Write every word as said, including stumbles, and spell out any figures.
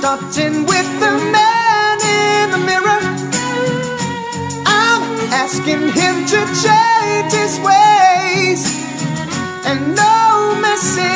Starting with the man in the mirror, I'm asking him to change his ways, and no message